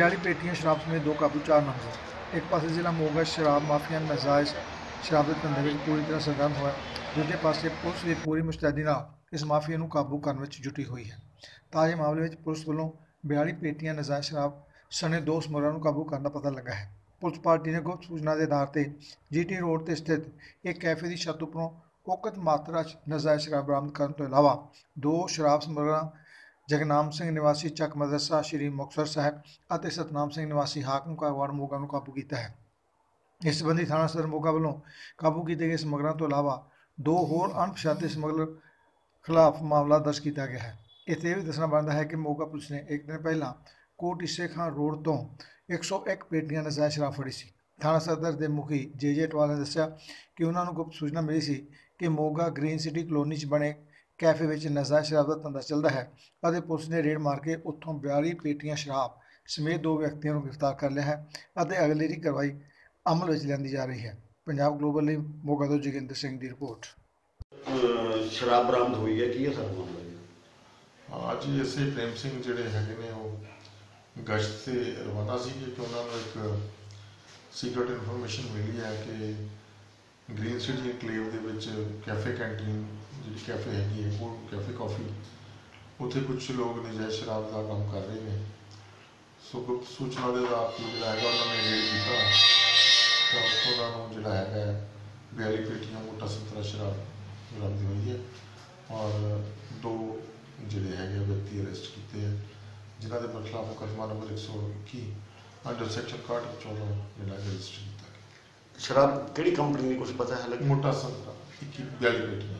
42 पेटियां शराब समेत 2 काबू 4 नामजद। एक पासे जिला मोगा शराब माफिया नजायज़ शराब के धंधे में पूरी तरह सरगर्म हुआ, दूजे पासे पुलिस भी पूरी मुस्तैदी इस माफिया को काबू करने में जुटी हुई है। ताज़े मामले में पुलिस वालों 42 पेटियां नजायज़ शराब सने 2 समगलरां को काबू करने का पता लगा है। पुलिस पार्टी ने गुप्त सूचना के आधार पर GT रोड पर स्थित एक कैफे की छत उपरों औकत मात्रा नजायज़ शराब बरामद करने के अलावा 2 शराब समगलरां जगनाम सिंह निवासी चक मदरसा श्री मुक्तसर साहब और सतनाम सिंह निवासी हाकम का वार्ड मोगा को काबू किया है। इस संबंधी थाना सदर मोगा वालों काबू किए गए समगलरां तो अलावा 2 होर अणपछाते समगलर खिलाफ मामला दर्ज किया गया है। इत्थे भी दसना बनता है कि मोगा पुलिस ने एक दिन पहला कोट इसे खां रोड तो 101 पेटियां नजायज़ शराब फड़ी सी। थाना सदर के मुखी जे अटवाल ने दस्सिया कि उन्होंने गुप्त सूचना मिली सी कि मोगा ग्रीन सिटी कलोनी बने कैफे में नजायज़ शराब का धंधा चलता है और पुलिस ने रेड मार के उत्थों 42 पेटियां शराब समेत 2 व्यक्तियों को गिरफ्तार कर लिया है और अगलेरी कार्रवाई अमल में लियाई जा रही है। पंजाब ग्लोबल ਲਈ मोगा तो जोगिंदर सिंह की रिपोर्ट। शराब बरामद हुई है कि सर मामला आज एसए प्रेम सिंह ਜਿਹੜੇ ਹੈਗੇ ਨੇ ਉਹ ਗਸ਼ਤ ਤੇ ਰਵਾਨਾ ਸੀ ਕਿ ਉਹਨਾਂ ਨੂੰ ਇੱਕ ਸੀਕ੍ਰੀਟ ਇਨਫੋਰਮੇਸ਼ਨ ਮਿਲੀ ਹੈ ਕਿ ਗ੍ਰੀਨ ਸਿਟੀ ਇਨਕਲੇਵ ਦੇ ਵਿੱਚ ਕੈਫੇ ਕੈਂਟੀਨ ਜਿਹੜੀ ਕੈਫੇ ਹੈਗੀ ਹੈ ਉਹ ਕੈਫੇ ਕਾਫੀ ਉੱਥੇ ਕੁਝ ਲੋਕ ਨਜਾਇਜ਼ ਸ਼ਰਾਬ ਦਾ ਕੰਮ ਕਰ ਰਹੇ ਨੇ। ਸੋ ਗੁਪਤ ਸੂਚਨਾ ਦੇ ਆਧਾਰ ਤੇ ਜਿਹੜਾ ਹੈਗਾ ਉਹਨਾਂ ਨੇ ਰੇਡ ਕੀਤਾ ਤਾਂ ਉਹਨਾਂ ਨੂੰ ਜਿਹੜਾ ਹੈਗਾ 42 ਪੇਟੀਆਂ ਮੋਟਾ ਸੰਤਰਾ ਸ਼ਰਾਬ ਬਰਾਮਦ ਹੋਈ ਹੈ ਔਰ 2 ਜਿਹੜੇ ਹੈਗੇ ਵਿਅਕਤੀ ਅਰੈਸਟ ਕੀਤੇ ਹੈ ਜਿਨ੍ਹਾਂ ਦੇ ਖਿਲਾਫ ਮੁਕੱਦਮਾ ਨੰਬਰ 121 ਅੰਡਰ ਸੈਕਸ਼ਨ 14 ਜਿਹੜਾ ਰਜਿਸਟਰ ਕੀਤਾ ਗਿਆ। शराब केड़ी कंपनी की कुछ पता है? मोटा संतरा 42 पेटियां।